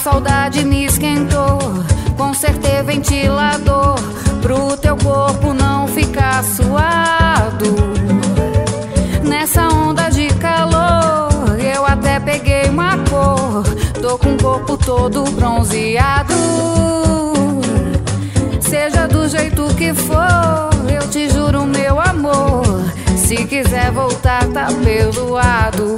saudade me esquentou. Consertei ventilador pro teu corpo não ficar suado. Nessa onda de calor eu até peguei uma cor. Tô com o corpo todo bronzeado. Seja do jeito que for, eu te juro, meu amor, se quiser voltar tá perdoado.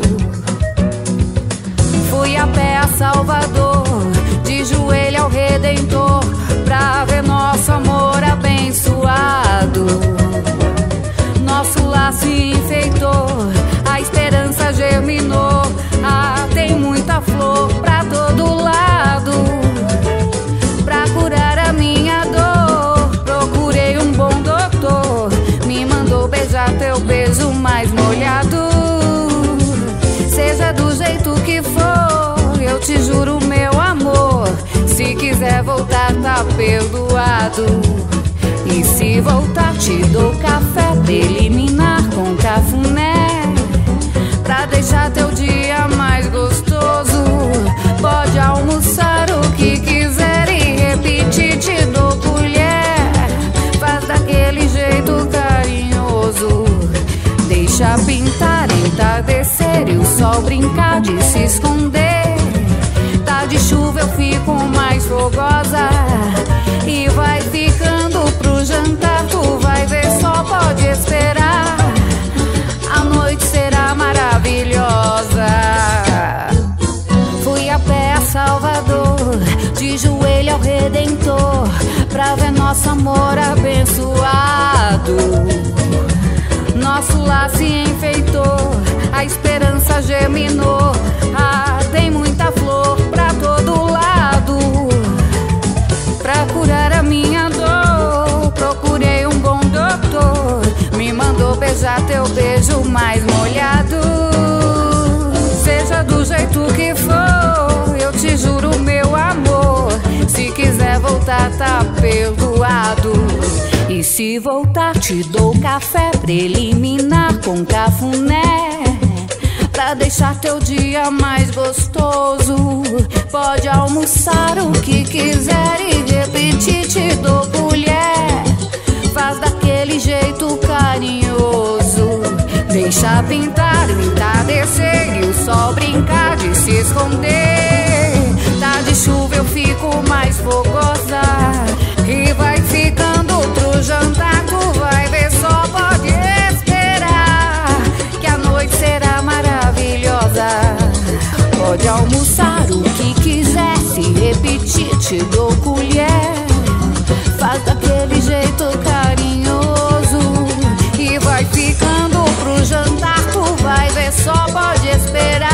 Fui a pé a Salvador, de joelho ao Redentor, pra ver nosso amor abençoado. Nosso lar se enfeitou, a esperança germinou. Ah, tem muita flor pra todo lado. Pra curar a minha dor, procurei um bom doutor. Me mandou beijar teu beijo mais molhado. Seja do jeito que for, eu te juro, meu amor, se quiser voltar tá perdoado. E se voltar te dou café preliminar com cafuné, pra deixar teu dia mais gostoso. Pode almoçar o que quiser e repetir, te dou colher. Faz daquele jeito carinhoso. Deixa pintar, entardecer e o sol brincar de se esconder. Tá de chuva eu fico mais fogosa e vai ficando pro jantar. Tu vai ver, só pode esperar, a noite será maravilhosa. Fui a pé a Salvador, de joelho ao Redentor, pra ver nosso amor abençoado. Nosso lar se enfeitou, a esperança germinou. Ah, tem muita flor pra todo lado. Pra curar a minha dor, procurei um bom doutor. Me mandou beijar teu beijo mais molhado. Seja do jeito que for, eu te juro, meu amor, se quiser voltar tá perdoado. E se voltar te dou café preliminar com cafuné, pra deixar teu dia mais gostoso. Pode almoçar o que quiser e repetir, te dou colher. Faz daquele jeito carinhoso. Deixa pintar o entardecer e o sol brincar de se esconder. Tá de chuva eu fico mais fogosa e vai ficando pro jantar. Tu vai ver, só pode esperar, que a noite será maravilhosa. Pode almoçar o que quiser, se repetir te dou colher. Faz daquele jeito carinhoso e vai ficando pro jantar. Tu vai ver, só pode esperar,